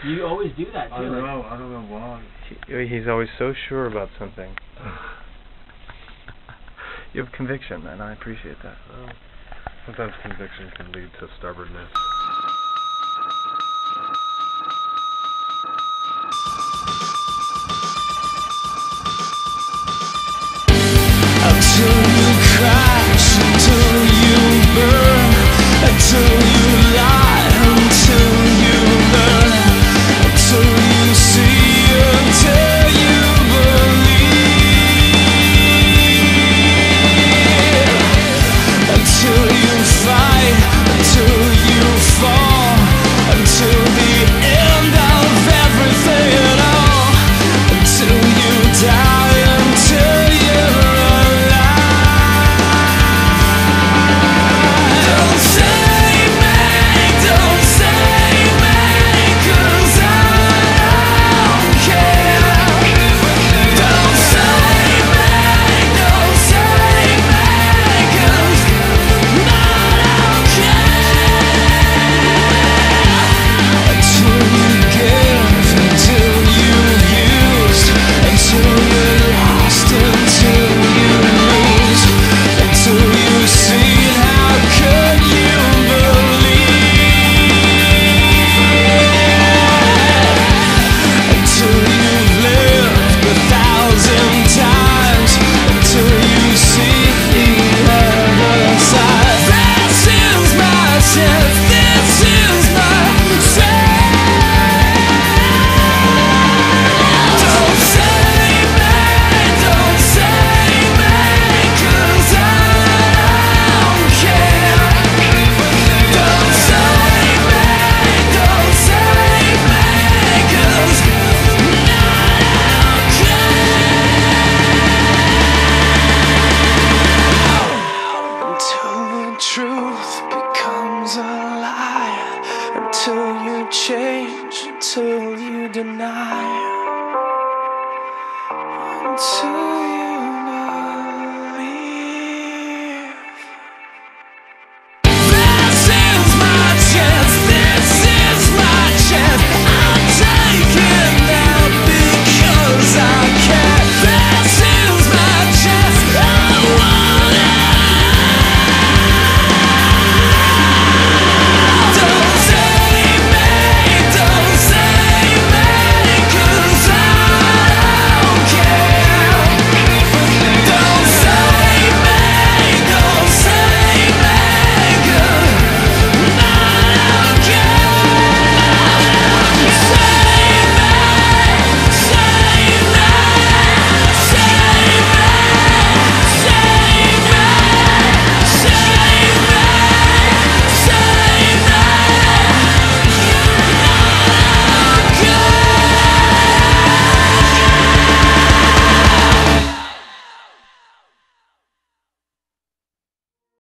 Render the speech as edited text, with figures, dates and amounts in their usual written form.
You always do that, too. I don't know why. He's always so sure about something. You have conviction, and I appreciate that. Well, sometimes conviction can lead to stubbornness. Until you crash, until you burn, until you lie, until you learn, until you see, until you believe, until you fight, until you fall, until the end of everything at all, until you die, until you're until you change, until you deny, until